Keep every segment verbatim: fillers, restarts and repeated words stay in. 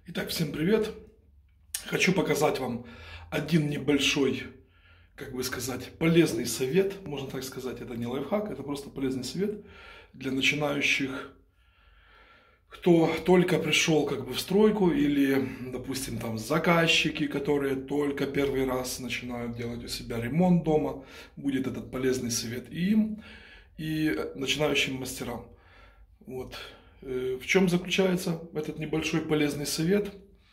Итак, всем привет! Хочу показать вам один небольшой, как бы сказать, полезный совет. Можно так сказать, это не лайфхак, это просто полезный совет для начинающих, кто только пришел как бы в стройку, или, допустим, там заказчики, которые только первый раз начинают делать у себя ремонт дома. Будет этот полезный совет и им, и начинающим мастерам. Вот. В чем заключается этот небольшой полезный совет?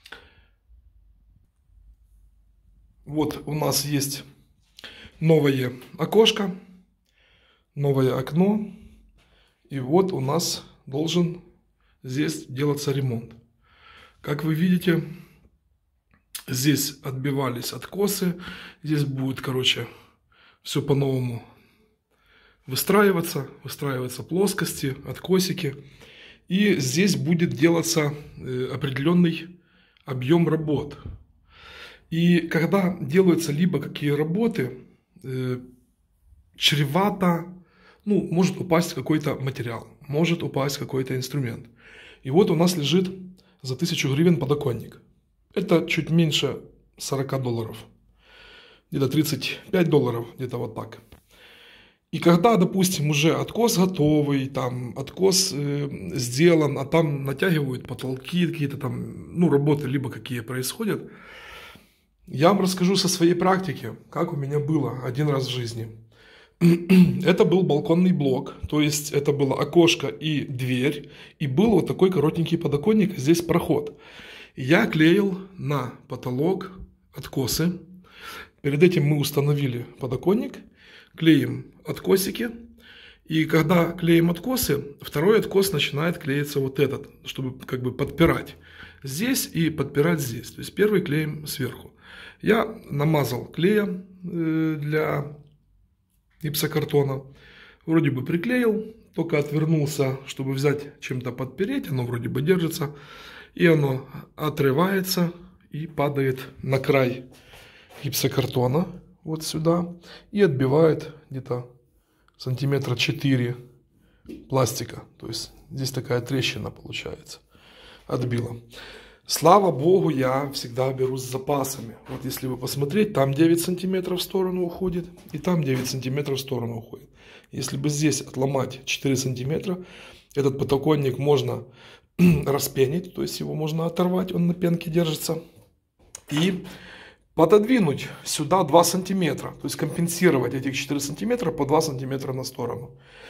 Вот у нас есть новое окошко, новое окно, и вот у нас должен здесь делаться ремонт. Как вы видите, здесь отбивались откосы, здесь будет, короче, все по-новому выстраиваться, выстраиваться плоскости, откосики. И здесь будет делаться определенный объем работ. И когда делаются либо какие работы, чревато, ну, может упасть какой-то материал, может упасть какой-то инструмент. И вот у нас лежит за тысячу гривен подоконник. Это чуть меньше сорока долларов. Где-то тридцать пять долларов, где-то вот так. И когда, допустим, уже откос готовый, там откос э, сделан, а там натягивают потолки, какие-то там, ну, работы либо какие происходят, я вам расскажу со своей практики, как у меня было один раз в жизни. Это был балконный блок, то есть это было окошко и дверь, и был вот такой коротенький подоконник, здесь проход. Я клеил на потолок откосы. Перед этим мы установили подоконник, клеим откосики, и когда клеим откосы, второй откос начинает клеиться вот этот, чтобы как бы подпирать здесь и подпирать здесь. То есть первый клеим сверху. Я намазал клеем для гипсокартона, вроде бы приклеил, только отвернулся, чтобы взять чем-то подпереть, оно вроде бы держится, и оно отрывается и падает на край гипсокартона, вот сюда, и отбивает где-то сантиметра четыре пластика. То есть здесь такая трещина получается. Отбила. Слава богу, я всегда беру с запасами. Вот если вы посмотреть, там девять сантиметров в сторону уходит, и там девять сантиметров в сторону уходит. Если бы здесь отломать четыре сантиметра, этот подоконник можно распенить, то есть его можно оторвать, он на пенке держится, и пододвинуть сюда два сантиметра, то есть компенсировать этих четыре сантиметра по два сантиметра на сторону.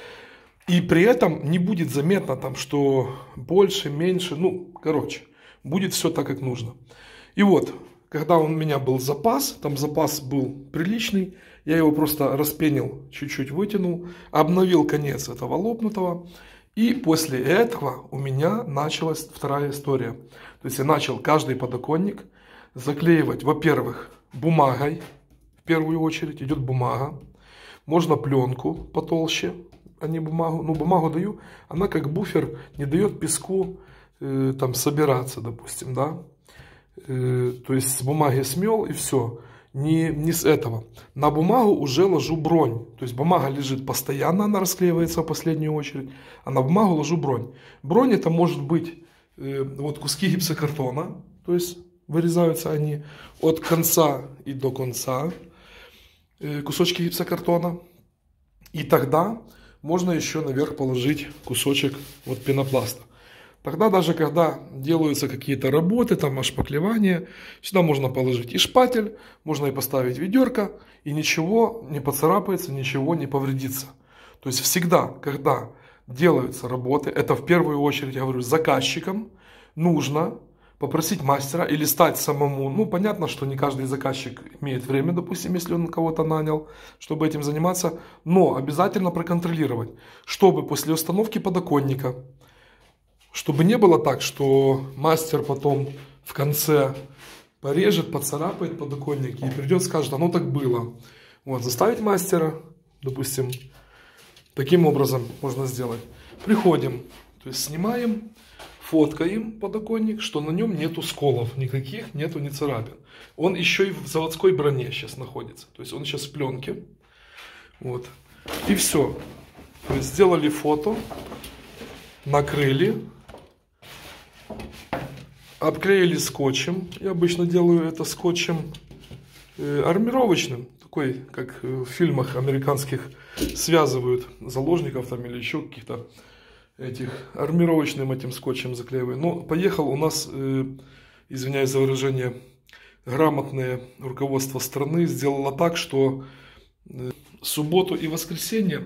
И при этом не будет заметно там, что больше, меньше, ну, короче, будет все так, как нужно. И вот, когда у меня был запас, там запас был приличный, я его просто распенил, чуть-чуть вытянул, обновил конец этого лопнутого, и после этого у меня началась вторая история. То есть я начал каждый подоконник заклеивать, во-первых, бумагой, в первую очередь идет бумага, можно пленку потолще, а не бумагу, ну бумагу даю, она как буфер не дает песку э, там собираться, допустим, да, э, то есть с бумаги смел и все, не, не с этого. На бумагу уже ложу бронь, то есть бумага лежит постоянно, она расклеивается в последнюю очередь, а на бумагу ложу бронь. Бронь это может быть э, вот куски гипсокартона, то есть вырезаются они от конца и до конца, кусочки гипсокартона. И тогда можно еще наверх положить кусочек вот пенопласта. Тогда даже когда делаются какие-то работы, там ошпаклевание, сюда можно положить и шпатель, можно и поставить ведерко, и ничего не поцарапается, ничего не повредится. То есть всегда, когда делаются работы, это в первую очередь, я говорю, заказчикам нужно попросить мастера или стать самому. Ну, понятно, что не каждый заказчик имеет время, допустим, если он кого-то нанял, чтобы этим заниматься, но обязательно проконтролировать, чтобы после установки подоконника, чтобы не было так, что мастер потом в конце порежет, поцарапает подоконник и придет, скажет, оно так было. Вот, заставить мастера, допустим, таким образом можно сделать. Приходим, то есть снимаем, фоткаем подоконник, что на нем нету сколов никаких, нету ни царапин. Он еще и в заводской броне сейчас находится. То есть он сейчас в пленке. Вот. И все. То есть сделали фото, накрыли, Обклеили скотчем. Я обычно делаю это скотчем э, армировочным. Такой, как в фильмах американских связывают заложников там или еще каких-то этих, армировочным этим скотчем заклеиваю. Но поехал у нас, э, извиняюсь за выражение, грамотное руководство страны сделало так, что э, субботу и воскресенье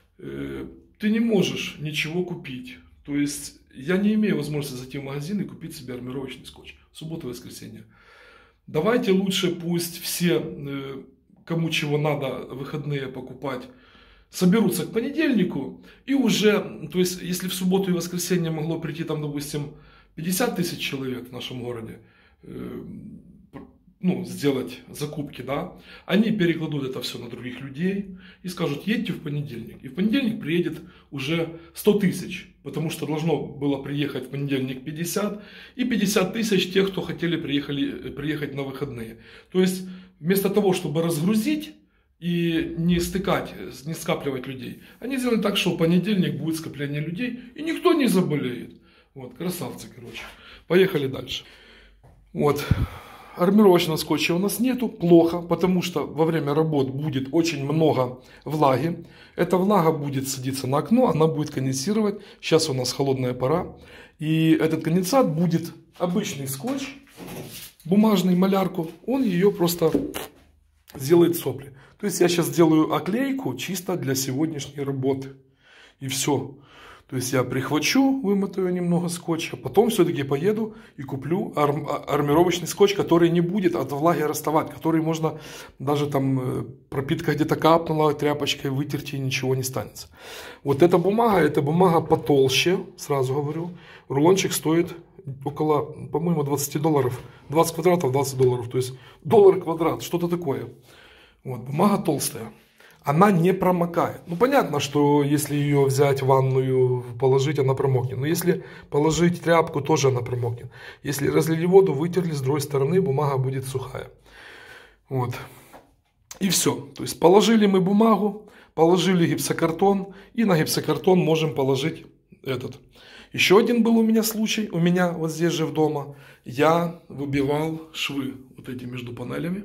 э, ты не можешь ничего купить. То есть я не имею возможности зайти в магазин и купить себе армировочный скотч. Суббота и воскресенье. Давайте лучше пусть все, э, кому чего надо, выходные покупать, соберутся к понедельнику и уже, то есть если в субботу и воскресенье могло прийти там, допустим, пятьдесят тысяч человек в нашем городе, э, ну, сделать закупки, да, они перекладут это все на других людей и скажут, едьте в понедельник. И в понедельник приедет уже сто тысяч, потому что должно было приехать в понедельник пятьдесят, и пятьдесят тысяч тех, кто хотели приехали, приехать на выходные. То есть вместо того, чтобы разгрузить и не стыкать, не скапливать людей, они сделали так, что в понедельник будет скопление людей, и никто не заболеет. Вот, красавцы, короче. Поехали дальше. Вот. Армировочного скотча у нас нету, плохо, потому что во время работ будет очень много влаги. Эта влага будет садиться на окно, она будет конденсировать. Сейчас у нас холодная пора. И этот конденсат будет обычный скотч, бумажный, малярку, он ее просто сделает сопли. То есть я сейчас делаю оклейку чисто для сегодняшней работы. И все. То есть я прихвачу, вымотаю немного скотча, потом все-таки поеду и куплю арм, армировочный скотч, который не будет от влаги расставать, который можно даже там пропитка где-то капнула, тряпочкой вытерти и ничего не станется. Вот эта бумага, эта бумага потолще, сразу говорю. Рулончик стоит около, по-моему, двадцать долларов. двадцать квадратов, двадцать долларов. То есть доллар квадрат, что-то такое. Вот, бумага толстая. Она не промокает. Ну, понятно, что если ее взять в ванную, положить, она промокнет. Но если положить тряпку, тоже она промокнет. Если разлили воду, вытерли с другой стороны, бумага будет сухая. Вот. И все. То есть положили мы бумагу, положили гипсокартон, и на гипсокартон можем положить этот. Еще один был у меня случай, у меня вот здесь же в дома. Я выбивал швы вот эти между панелями.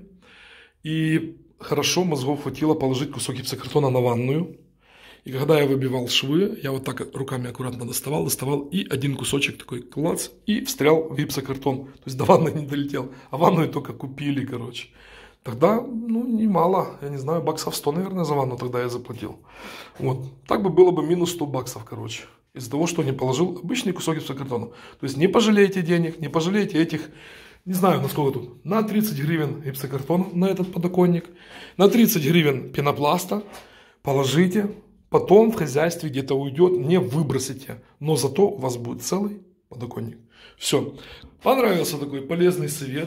И хорошо мозгов хватило положить кусок гипсокартона на ванную. И когда я выбивал швы, я вот так руками аккуратно доставал, доставал, и один кусочек такой клац, и встрял в гипсокартон. То есть до ванны не долетел, а ванную только купили, короче. Тогда, ну, немало, я не знаю, баксов сто, наверное, за ванну тогда я заплатил. Вот, так бы было бы минус сто баксов, короче. Из-за того, что не положил обычный кусок гипсокартона. То есть не пожалейте денег, не пожалейте этих... Не знаю, на сколько тут. На тридцать гривен гипсокартон на этот подоконник. На тридцать гривен пенопласта. Положите. Потом в хозяйстве где-то уйдет. Не выбросите. Но зато у вас будет целый подоконник. Все. Понравился такой полезный совет.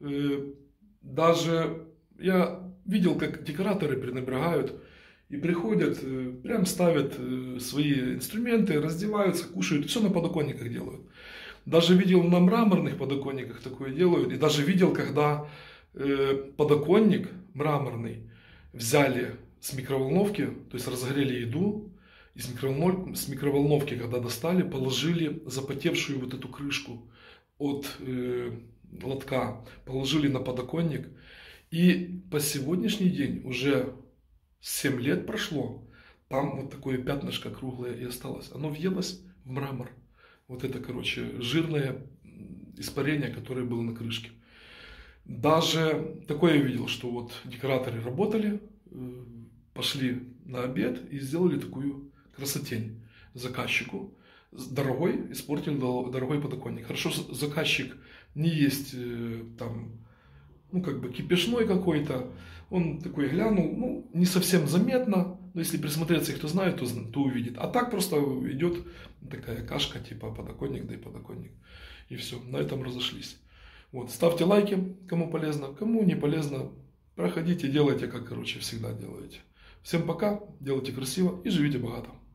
Даже я видел, как декораторы пренебрегают. И приходят, прям ставят свои инструменты, раздеваются, кушают. Все на подоконниках делают. Даже видел на мраморных подоконниках такое делают. И даже видел, когда э, подоконник мраморный взяли с микроволновки, то есть разогрели еду, и с, микроволнов... с микроволновки, когда достали, положили запотевшую вот эту крышку от э, лотка, положили на подоконник. И по сегодняшний день, уже семь лет прошло, там вот такое пятнышко круглое и осталось. Оно въелось в мрамор. Вот это, короче, жирное испарение, которое было на крышке. Даже такое я видел, что вот декораторы работали, пошли на обед и сделали такую красотень заказчику. Дорогой, испортили дорогой подоконник. Хорошо, заказчик не есть там, ну, как бы кипишной какой-то. Он такой глянул, ну, не совсем заметно, но если присмотреться, кто знает, то, то увидит. А так просто идет такая кашка, типа подоконник, да и подоконник. И все, на этом разошлись. Вот, ставьте лайки, кому полезно, кому не полезно, проходите, делайте, как, короче, всегда делаете. Всем пока, делайте красиво и живите богато.